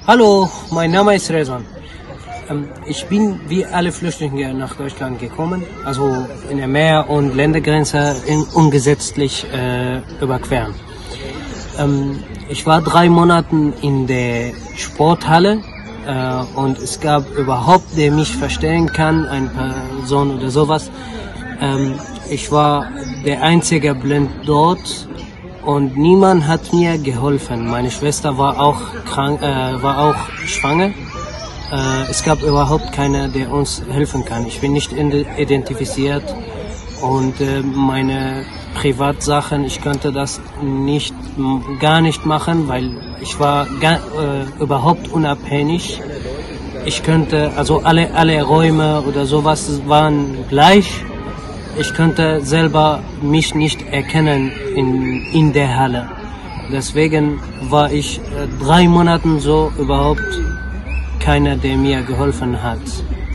Hallo, mein Name ist Rezwan. Ich bin wie alle Flüchtlinge nach Deutschland gekommen, also in der Meer- und Ländergrenze ungesetzlich überqueren. Ich war 3 Monate in der Sporthalle und es gab überhaupt, der mich verstehen kann, eine Person oder sowas. Ich war der einzige Blind dort und niemand hat mir geholfen. Meine Schwester war auch krank, war auch schwanger. Es gab überhaupt keiner, der uns helfen kann. Ich bin nicht identifiziert und meine Privatsachen, ich konnte das gar nicht machen, weil ich war überhaupt unabhängig. Ich könnte, also alle Räume oder sowas waren gleich. Ich konnte selber mich nicht erkennen in der Halle. Deswegen war ich 3 Monate so überhaupt keiner, der mir geholfen hat.